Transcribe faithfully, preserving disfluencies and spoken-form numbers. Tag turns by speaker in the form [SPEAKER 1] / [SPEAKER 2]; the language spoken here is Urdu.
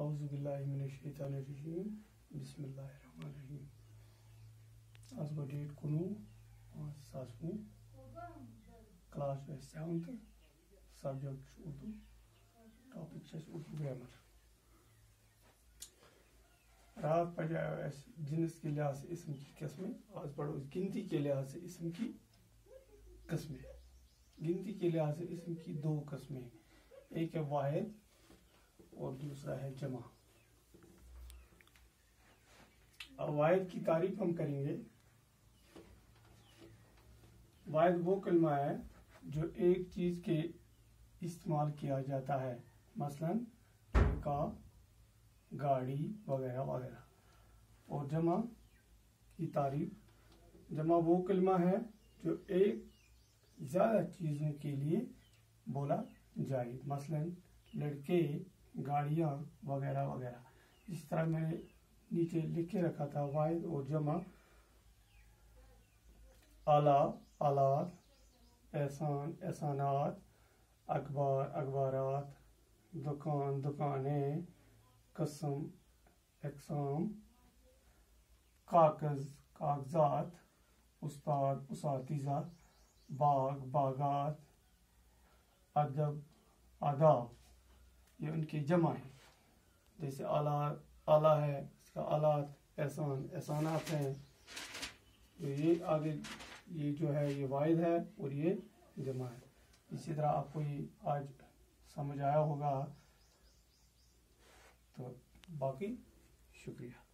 [SPEAKER 1] اعوذ باللہ من الشیطان الرجیم بسم اللہ الرحمن الرحیم. آج گو ڈیٹ کنوہ پانچ ساس وُہ کلاس گو seventh subject Urdu topic Urdu grammar. رات پڑھا جنس کے لحاظ سے اسم کی قسمیں. آج پڑھو گنتی کے لحاظ سے اسم کی قسمیں. گنتی کے لحاظ سے اسم کی دو قسمیں، ایک ہے واحد اور دوسرا ہے جمع. اب واحد کی تعریف ہم کریں گے. واحد وہ کلمہ ہے جو ایک چیز کے استعمال کیا جاتا ہے، مثلا ٹھیکہ، گاڑی وغیرہ وغیرہ. اور جمع کی تعریف، جمع وہ کلمہ ہے جو ایک زیادہ چیزوں کے لیے بولا جائے، مثلا لڑکے، گاڑیاں وغیرہ وغیرہ. اس طرح میں نے نیچے لکھ کے رکھا تھا واحد اور جمع: آلہ، آلات، احسان، احسانات، اخبار، اخبارات، دکان، دکانیں، قسم، اقسام، کاغذ، کاغذات، استاد، اساتذہ، باغ، باغات، ادب، آداب. یہ ان کی جمع ہے. جیسے آلہ آلہ ہے، اس کا آلات، احسان، احسانات ہیں. تو یہ آگے یہ جو ہے یہ واحد ہے اور یہ جمع ہے. اسی طرح آپ کو یہ آج سمجھ آیا ہوگا. تو باقی شکریہ.